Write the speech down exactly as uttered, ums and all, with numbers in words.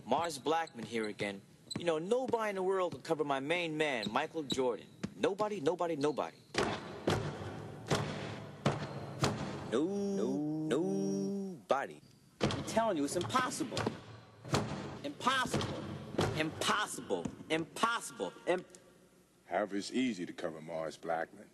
Mars Blackman here again. You know, nobody in the world can cover my main man, Michael Jordan. Nobody, nobody, nobody. No, no, nobody. I'm telling you, it's impossible. Impossible. Impossible. Impossible. Imp However, it's easy to cover Mars Blackman.